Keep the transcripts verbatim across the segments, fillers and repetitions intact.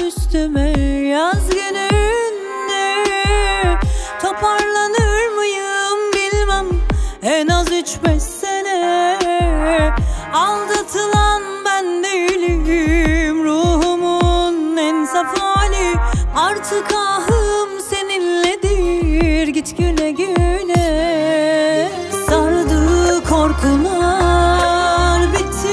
üstüme yaz gününde. Toparlanır mıyım bilmem, en az üç beş sene. Aldatılan ben değilim, ruhumun en saf hali. Artık ahım seninledir, git güle güle. Sardı korkular, bitti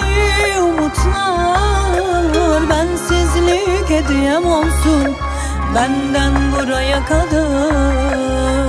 umutlar. Bensizlik hediyem olsun, benden buraya kadar.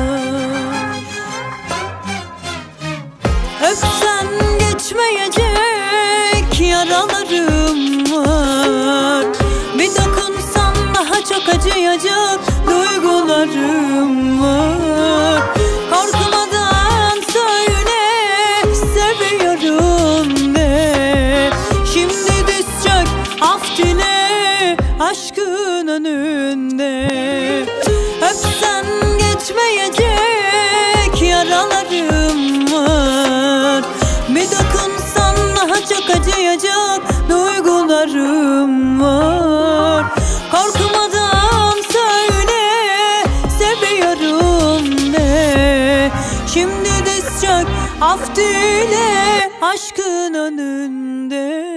Öpsen geçmeyecek yaralarım var. Bir dokunsan daha çok acıyacak duygularım var. Korkmadan söyle, seviyorum de. Şimdi diz çök, af dile aşkın önünde. Öpsen geçmeyecek yaralarım var. Bir dokunsan daha çok acıyacak duygularım var. Korkmadan söyle, seviyorum de. Şimdi diz çök, af dile aşkın önünde.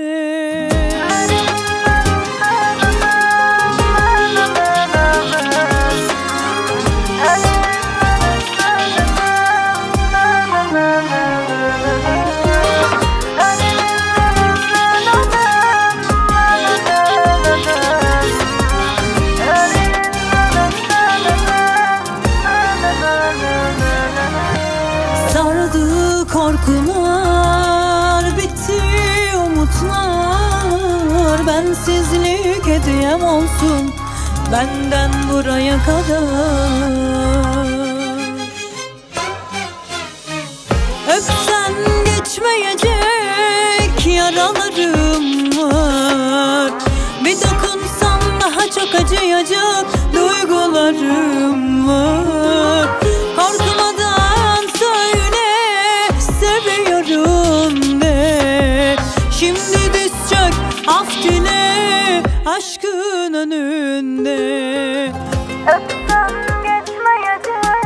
Korkular, bitti umutlar. Bensizlik hediyem olsun, benden buraya kadar. Öpsen geçmeyecek yaralarım var. Bir dokunsan daha çok acıyacak duygularım var. Korkmadan söyle, seviyorum de. Şimdi diz çök, af dile aşkın önünde. Öpsem geçmeyecek,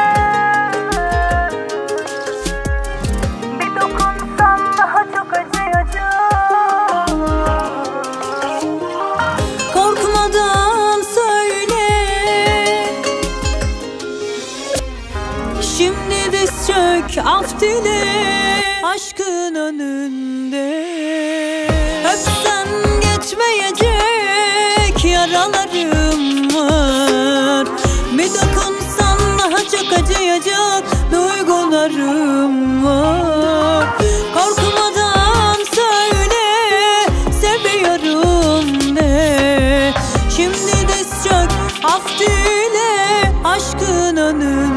bir dokunsam daha çok acıyacak. Korkmadan söyle, şimdi diz çök, af dile aşkın önünde. Öpsen geçmeyecek yaralarım var. Bir dokunsan daha çok acıyacak duygularım var. Korkmadan söyle, seviyorum de. Şimdi diz çök, af dile aşkın önünde.